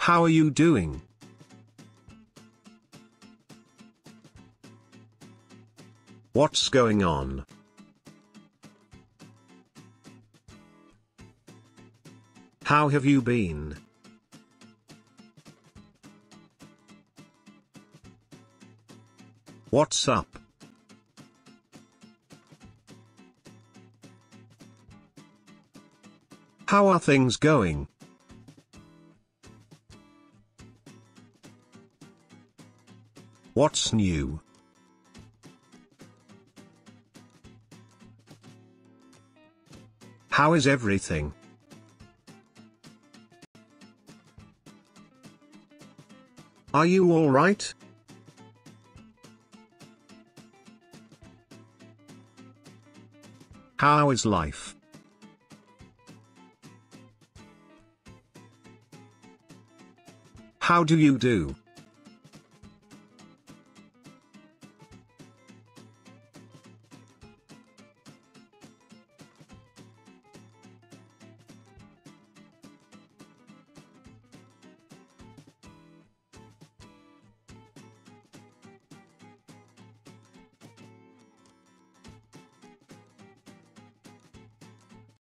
How are you doing? What's going on? How have you been? What's up? How are things going? What's new? How is everything? Are you all right? How is life? How do you do?